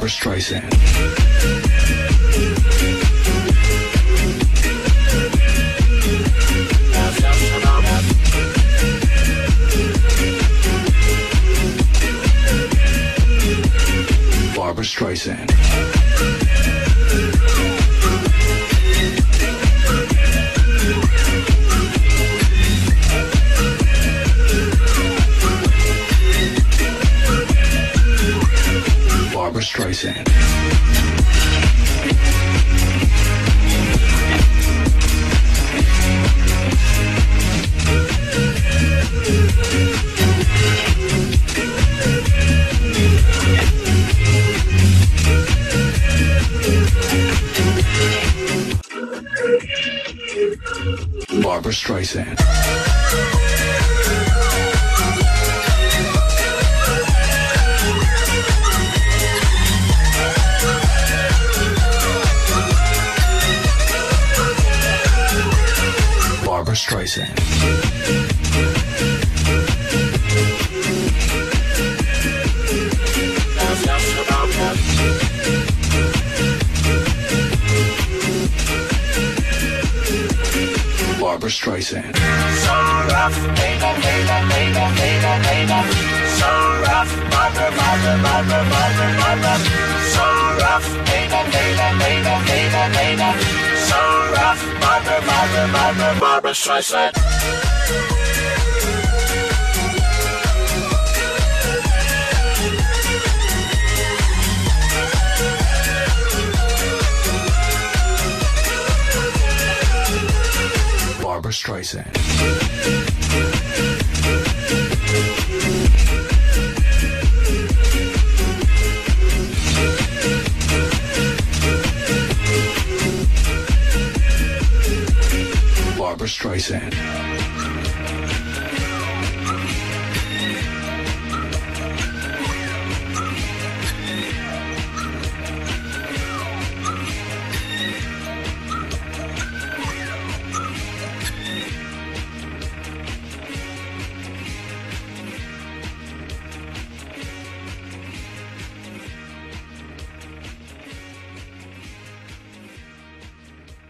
Barbra Streisand. Barbra Streisand. Barbra Streisand. Barbra Streisand. Barbra Streisand. Barbra Streisand. So rough, baby, baby, baby, baby, baby. So rough, Barbra, Barbra, Barbra, Barbra, Barbra. So rough, baby, baby, baby, baby, baby. So rough, Barbra, Barbra, Barbra, Barbra Streisand. Barbra Streisand. Barbra Streisand.